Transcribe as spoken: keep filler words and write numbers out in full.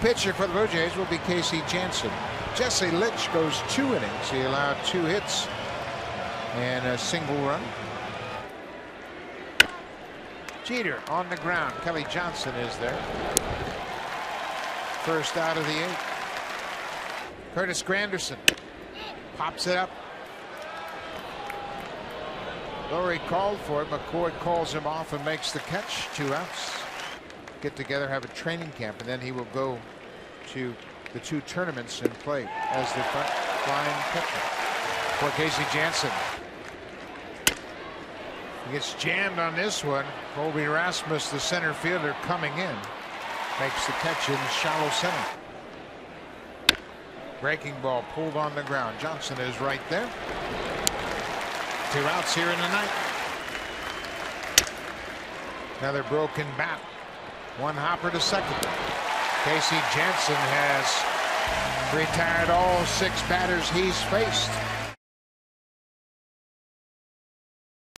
pitcher for the Blue Jays will be Casey Janssen. Jesse Litch goes two innings. He allowed two hits and a single run. Jeter on the ground. Kelly Johnson is there. First out of the eighth. Curtis Granderson pops it up. Lowry called for it. McCord calls him off and makes the catch. Two outs. Get together, have a training camp, and then he will go to the two tournaments and play as the front flying catcher for Casey Janssen. He gets jammed on this one. Colby Rasmus, the center fielder, coming in, makes the catch in shallow center. Breaking ball pulled on the ground. Johnson is right there. Two outs here in the ninth. Another broken bat. One hopper to second. Casey Janssen has retired all six batters he's faced.